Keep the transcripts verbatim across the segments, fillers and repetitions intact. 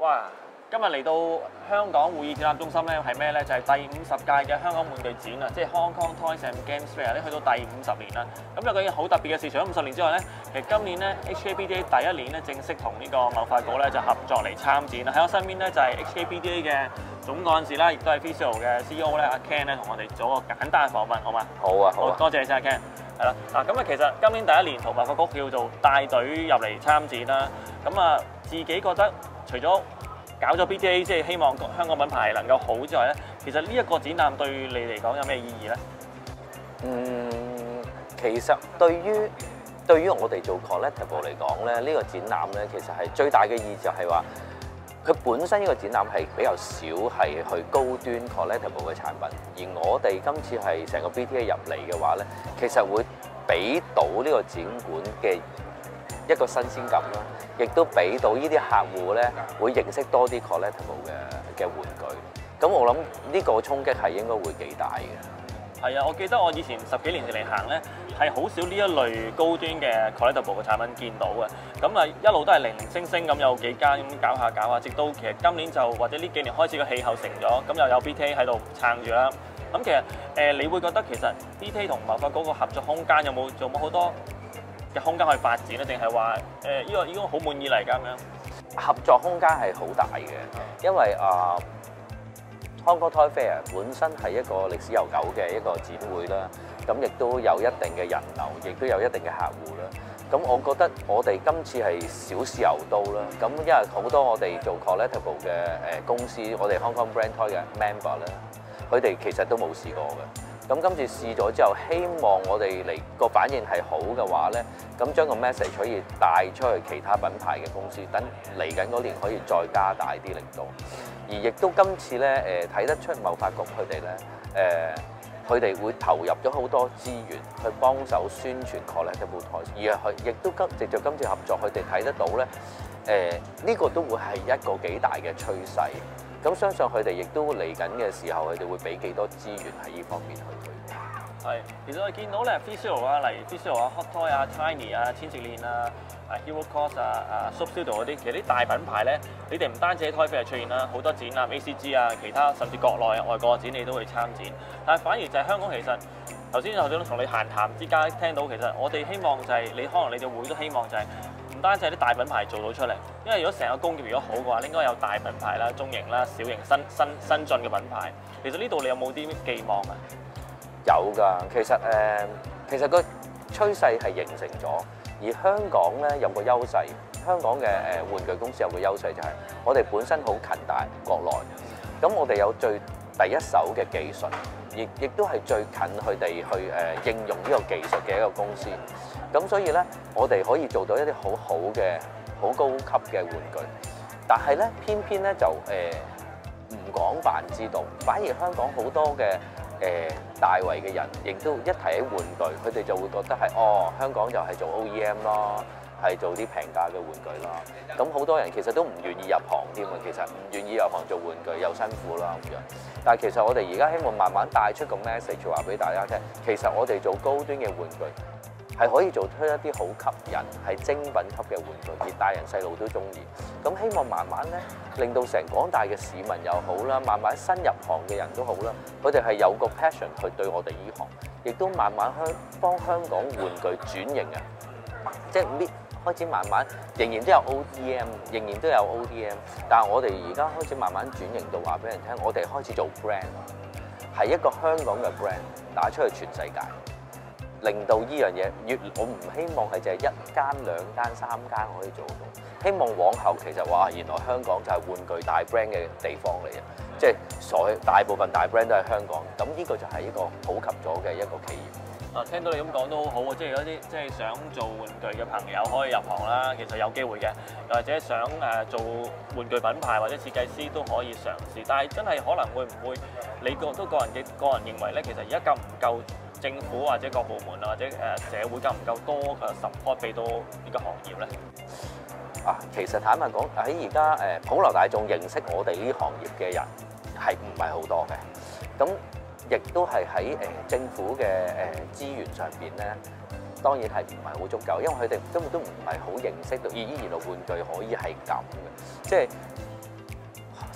哇！今日嚟到香港會議展覽中心咧，係咩咧？就係、是、第五十屆嘅香港玩具展啊，即係 Hong Kong Toys and Games Fair 咧，去到第五十年啦。咁有個嘢好特別嘅事，除咗五十年之外咧，其實今年咧 H K B D A 第一年咧正式同呢個貿發局咧就合作嚟參展啦。喺我身邊咧就係 H K B D A 嘅總幹事啦，亦都係 Visual 嘅 C E O 咧阿 Ken 咧，同我哋做個簡單嘅訪問，好嘛？ 好啊，好啊， 多謝你先阿 Ken。係啦，嗱咁啊，其實今年第一年同貿發局叫做帶隊入嚟參展啦。咁啊，自己覺得除咗搞咗 B D A， 即係希望香港品牌能夠好之外咧，其實呢一個展覽對你嚟講有咩意義咧？ 嗯，其實對於對於我哋做 collectible 嚟講咧，呢、呢個展覽咧，其實係最大嘅意義就係話，佢本身呢個展覽係比較少係去高端 collectible 嘅產品，而我哋今次係成個 B D A 入嚟嘅話咧，其實會俾到呢個展館嘅一個新鮮感啦，亦都俾到呢啲客戶咧會認識多啲 collectible 嘅嘅玩具。咁我諗呢個衝擊係應該會幾大嘅。 係啊，我記得我以前十幾年前嚟行咧，係好少呢一類高端嘅 collectible 嘅產品見到嘅。咁啊，一路都係零零星星咁有幾間咁搞下搞下，直到其實今年就或者呢幾年開始個氣候成咗，咁又有 B T A 喺度撐住啦。咁其實誒、呃，你會覺得其實 B T A 同貿發局個合作空間有冇做冇好多嘅空間去發展咧？定係話誒呢個已經好滿意嚟㗎咁樣？ 合作空間係好大嘅，因為啊、呃、Hong Kong Toy Fair 本身係一個歷史悠久嘅一個展會啦，咁亦都有一定嘅人流，亦都有一定嘅客戶啦。咁我覺得我哋今次係小試牛刀啦。咁因為好多我哋做 collectible 嘅誒公司，我哋 Hong Kong Brand Toy 嘅 member 咧，佢哋其實都冇試過嘅。咁今次試咗之後，希望我哋嚟個反應係好嘅話咧，咁將個 message 可以帶出去其他品牌嘅公司，等嚟緊嗰年可以再加大啲力度。而亦都今次咧誒睇得出貿發局佢哋咧誒，佢哋會投入咗好多資源去幫手宣傳 collectible toys，而佢亦都今藉著今次合作，佢哋睇得到咧誒呢個都會係一個幾大嘅趨勢。咁相信佢哋亦都嚟緊嘅時候，佢哋會俾幾多資源喺呢方面去推。 係，其實我見到咧 Visual 啊，例如 Visual 啊、Hot Toy 啊、Tiny 啊、千直鏈啊、啊 Hero Cos 啊、啊 Soap Studio 嗰啲，其實啲大品牌咧，你哋唔單止喺 Toy Fair 出現啦，好多展覽 A C G 啊，其他甚至國內啊、外國嘅展你都會參展。但係反而就係香港，其實頭先頭先同你閒談之間聽到，其實我哋希望就係、是、你可能你哋會都希望就係、是。唔單止係啲大品牌做到出嚟，因為如果成個工業如果好嘅話，應該有大品牌啦、中型啦、小型新新新進嘅品牌。其實呢度你有冇啲寄望啊？ 有㗎，其實誒、呃，其實個趨勢係形成咗，而香港咧有個優勢，香港嘅誒玩具公司有個優勢就係我哋本身好近大國內，咁我哋有最第一手嘅技術，亦亦都係最近佢哋去誒、呃、應用呢個技術嘅一個公司。咁所以咧，我哋可以做到一啲好好嘅、好高級嘅玩具，但係咧，偏偏咧就誒唔廣泛知道，反而香港好多嘅誒、呃、大圍嘅人，亦都一提起玩具，佢哋就會覺得係哦，香港就係做 O E M 咯，係做啲平價嘅玩具啦。咁好多人其實都唔願意入行添啊，其實唔願意入行做玩具又辛苦啦咁樣。但係其實我哋而家希望慢慢帶出個 message 話俾大家聽，其實我哋做高端嘅玩具，係可以做出一啲好吸引、係精品級嘅玩具，而大人細路都中意。咁希望慢慢咧，令到成廣大嘅市民又好啦，慢慢新入行嘅人都好啦，佢哋係有個 passion 去對我哋呢行，亦都慢慢香幫香港玩具轉型啊！即係搣開始慢慢，仍然都有 O D M， 仍然都有 O D M， 但係我哋而家開始慢慢轉型到話俾人聽，我哋開始做 brand， 係一個香港嘅 brand 打出去全世界。令到呢樣嘢越，我唔希望係淨係一間、兩間、三間可以做到。希望往後其實哇，原來香港就係玩具大 brand 嘅地方嚟嘅，即係所大部分大 brand 都係香港。咁呢個就係一個普及咗嘅一個企業。 啊，聽到你咁講都好好啊！即係有啲即係想做玩具嘅朋友可以入行啦，其實有機會嘅。又或者想誒做玩具品牌或者設計師都可以嘗試。但係真係可能會唔會你個都個人嘅個人認為咧，其實而家夠唔夠？政府或者各部門啊，或者誒社會夠唔夠多嘅 support 俾到呢個行業咧？ 啊，其實坦白講，喺而家誒普羅大眾認識我哋呢行業嘅人係唔係好多嘅？咁亦都係喺誒政府嘅誒資源上邊咧，當然係唔係好足夠，因為佢哋根本都唔係好認識到，咦，原來玩具可以係咁嘅，即係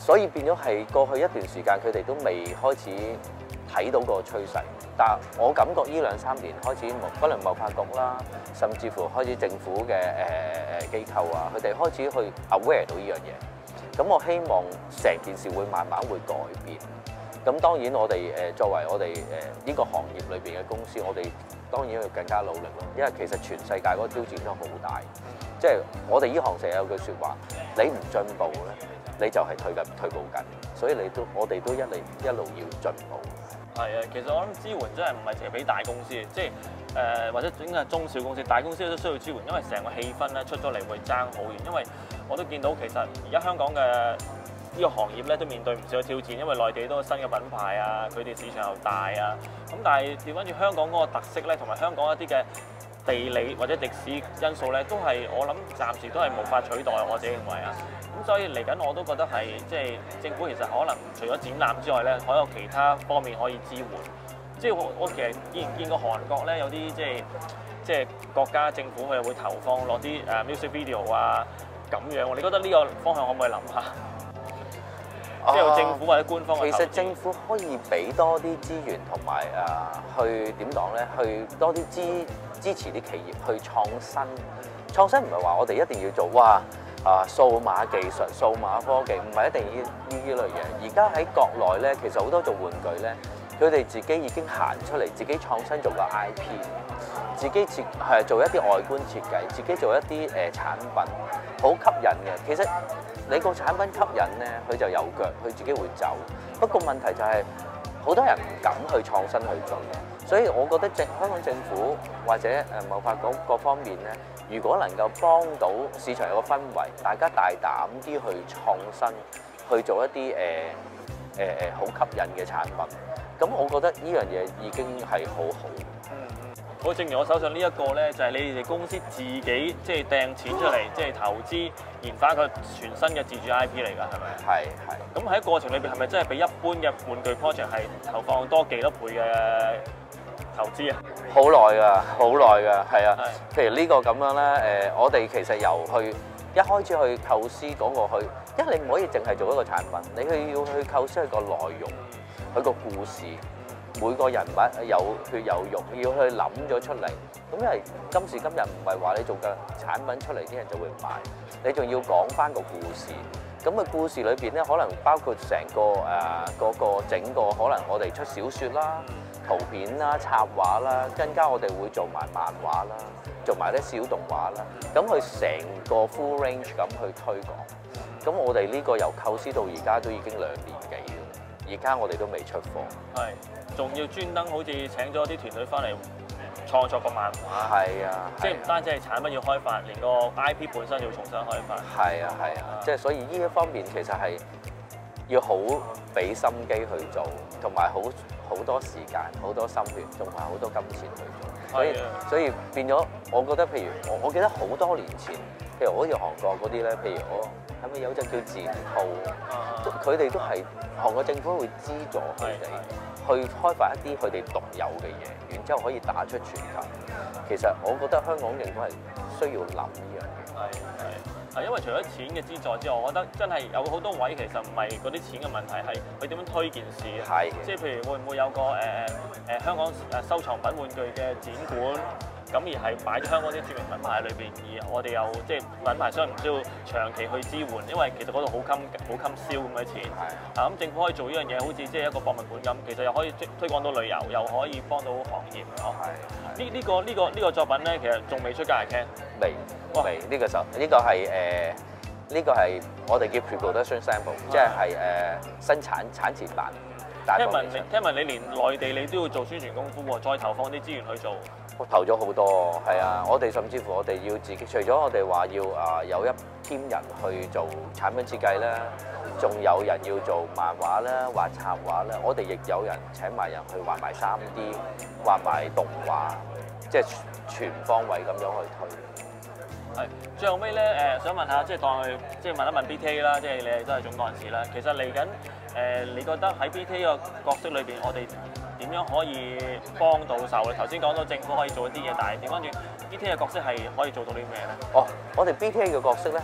所以變咗係過去一段時間，佢哋都未開始睇到個趨勢。但係我感覺呢兩三年開始，可能貿發局啦，甚至乎開始政府嘅誒誒機構啊，佢哋開始去 aware 到呢樣嘢。咁我希望成件事會慢慢會改變。咁當然我哋誒作為我哋誒呢個行業裏邊嘅公司，我哋當然要更加努力咯。因為其實全世界嗰個挑戰都好大，即係我哋呢行成日有句説話，你唔進步咧，你就係退緊退步緊。所以你都我哋都一嚟一路要進步。 係啊，其實我諗支援真係唔係淨係俾大公司，即係誒、呃、或者應該係中小公司，大公司都需要支援，因為成個氣氛咧出咗嚟會爭好遠。因為我都見到其實而家香港嘅呢個行業咧都面對唔少嘅挑戰，因為內地都有新嘅品牌啊，佢哋市場又大啊。咁但係調翻轉香港嗰個特色咧，同埋香港一啲嘅地理或者歷史因素咧，都係我諗暫時都係無法取代，我自己認為啊。咁所以嚟緊我都覺得係即係政府其實可能除咗展覽之外咧，還有其他方面可以支援。即係我我其實見見過韓國咧有啲即係即係國家政府佢會投放落啲誒 music video 啊咁樣。你覺得呢個方向可唔可以諗下？即係由政府或者官方嘅投資。 其實政府可以俾多啲資源同埋誒去點講咧？去多啲支支持啲企業去創新。創新唔係話我哋一定要做哇啊數碼技術、數碼科技，唔係一定要呢呢類嘢。而家喺國內咧，其實好多做玩具咧，佢哋自己已經行出嚟，自己創新做個 I P， 自己設係做一啲外觀設計，自己做一啲誒、呃、產品，好吸引嘅。其實你個產品吸引咧，佢就有腳，佢自己會走。不過問題就係、是、好多人唔敢去創新去做，所以我覺得政香港政府或者誒貿發局各方面咧，如果能夠幫到市場有個氛圍，大家大膽啲去創新，去做一啲誒誒誒好吸引嘅產品，咁我覺得呢樣嘢已經係好好。 嗯嗯。好，正如我手上呢一個咧，就係你哋公司自己即係掟錢出嚟，即係投資研發一個全新嘅自主 I P 嚟㗎，係咪？ 係係。咁喺過程裏邊係咪真係比一般嘅玩具 project 係投放多幾多倍嘅投資啊？ 好耐㗎，好耐㗎，係啊。譬如呢個咁樣咧，誒，我哋其實由去一開始去構思嗰個去，因為你唔可以淨係做一個產品，你去要去構思佢個內容，佢個故事。每個人物有血有肉，要去諗咗出嚟。咁因為今時今日唔係話你做嘅產品出嚟啲人就會買，你仲要講翻個故事。咁個故事裏邊咧，可能包括成個誒嗰個整個，可能我哋出小説啦、圖片啦、插畫啦，更加我哋會做埋漫畫啦，做埋啲小動畫啦。咁佢成個 full range 咁去推廣。咁我哋呢個由構思到而家都已經兩年幾啦，而家我哋都未出貨。係。 仲要專登好似請咗啲團隊翻嚟創作個漫畫， 係啊， 即係唔單止係產品要開發，連個 I P 本身要重新開發。 係啊係啊，即係所以呢一方面其實係要好俾心機去做，同埋好好多時間、好多心血，仲係好多金錢去做。所以所以變咗，我覺得譬如我我記得好多年前，譬如好似韓國嗰啲咧，譬如我係咪有隻叫自然兔，佢哋都係韓國政府會資助佢哋。去開發一啲佢哋獨有嘅嘢，然之後可以打出全球。其實我覺得香港政府係需要諗呢樣嘢。 係係係，因為除咗錢嘅資助之外，我覺得真係有好多位其實唔係嗰啲錢嘅問題，係佢點樣推件事。係。即係譬如會唔會有個誒誒、呃、香港誒收藏品玩具嘅展館？咁而係擺咗香港啲著名品牌喺裏邊，而我哋又即係品牌商唔需要長期去支援，因為其實嗰度好襟好襟燒咁嘅錢。係。啊咁政府可以做呢樣嘢，好似即係一個博物館咁，其實又可以推廣到旅遊，又可以幫到行業。哦。係。呢呢個呢個呢個作品咧，其實仲未出街嚟聽。未。未。呢個就呢個係誒呢個係我哋叫 pre-production sample， 即係係誒生產產前版。聽聞你聽聞你連內地你都要做宣傳功夫喎，再投放啲資源去做。 我投咗好多，係啊！我哋甚至乎我哋要自己，除咗我哋話要啊有一 team 人去做產品設計啦，仲有人要做漫畫啦、畫插畫啦，我哋亦有人請埋人去畫埋三 D、畫埋動畫，即係全方位咁樣去推。 係，最後尾咧誒，想問下，即係當佢即係問一問 B T A 啦，即係你哋都係總幹事啦。其實嚟緊誒，你覺得喺 B T A 個角色裏邊，我哋點樣可以幫到手咧？頭先講到政府可以做一啲嘢，但係點講住 B T A 嘅角色係可以做到啲咩咧？ 哦，我哋 B T A 嘅角色咧，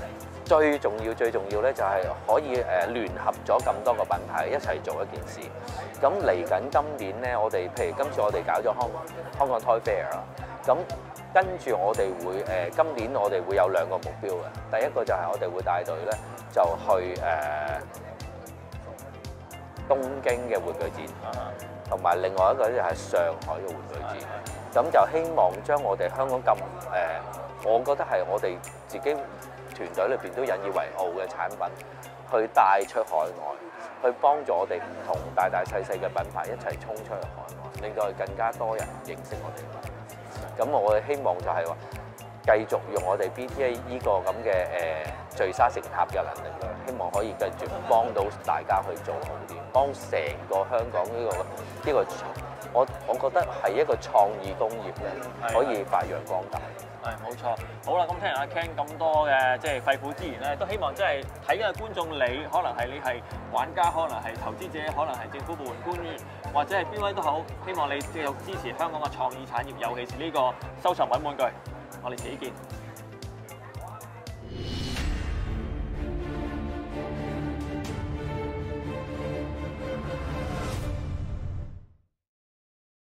最重要最重要咧就係可以誒聯合咗咁多個品牌一齊做一件事。咁嚟緊今年咧，我哋譬如今次我哋搞咗香香港 Toy Fair 啦，咁跟住我哋會誒、呃、今年我哋會有兩個目標嘅。第一個就係我哋會帶隊咧，就去誒、呃、東京嘅玩具展，同埋另外一個咧就係上海嘅玩具展。咁就希望將我哋香港咁誒、呃，我覺得係我哋自己團隊裏邊都引以為傲嘅產品，去帶出海外，去幫助我哋唔同大大細細嘅品牌一齊衝出去海外，令到更加多人認識我哋。咁我哋希望就係話繼續用我哋 B T A 呢個咁嘅誒聚沙成塔嘅能力啦，希望可以繼續幫到大家去做好啲，幫成個香港呢、呢個呢、呢個我我覺得係一個創意工業咧，可以發揚光大。 係冇錯，好啦，咁聽阿 Ken 咁多嘅即係肺腑之言咧，都希望即係睇緊嘅觀眾，你可能係你係玩家，可能係投資者，可能係政府部門官員，或者係邊位都好，希望你繼續支持香港嘅創意產業，尤其是呢個收藏品玩具。我哋自己見。